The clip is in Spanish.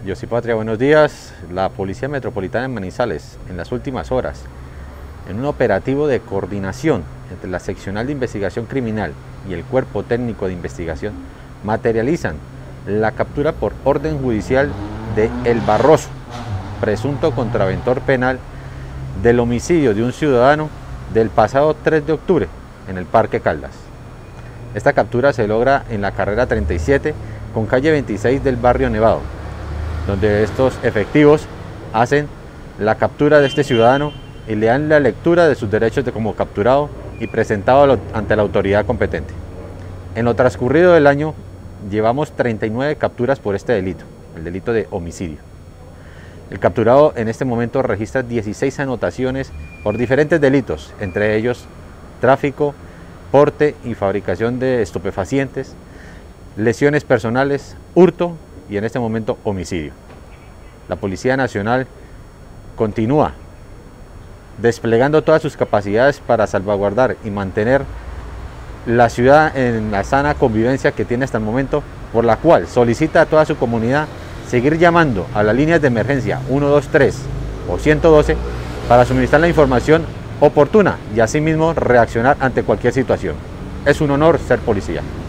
Yosipatria, buenos días. La Policía Metropolitana de Manizales, en las últimas horas, en un operativo de coordinación entre la Seccional de Investigación Criminal y el Cuerpo Técnico de Investigación, materializan la captura por orden judicial de El Barroso, presunto contraventor penal del homicidio de un ciudadano del pasado 3 de octubre en el Parque Caldas. Esta captura se logra en la carrera 37 con calle 26 del barrio Nevado, donde estos efectivos hacen la captura de este ciudadano y le dan la lectura de sus derechos como capturado y presentado ante la autoridad competente. En lo transcurrido del año llevamos 39 capturas por este delito, el delito de homicidio. El capturado en este momento registra 16 anotaciones por diferentes delitos, entre ellos tráfico, porte y fabricación de estupefacientes, lesiones personales, hurto y en este momento homicidio. La Policía Nacional continúa desplegando todas sus capacidades para salvaguardar y mantener la ciudad en la sana convivencia que tiene hasta el momento, por la cual solicita a toda su comunidad seguir llamando a las líneas de emergencia 123 o 112 para suministrar la información oportuna y asimismo reaccionar ante cualquier situación. Es un honor ser policía.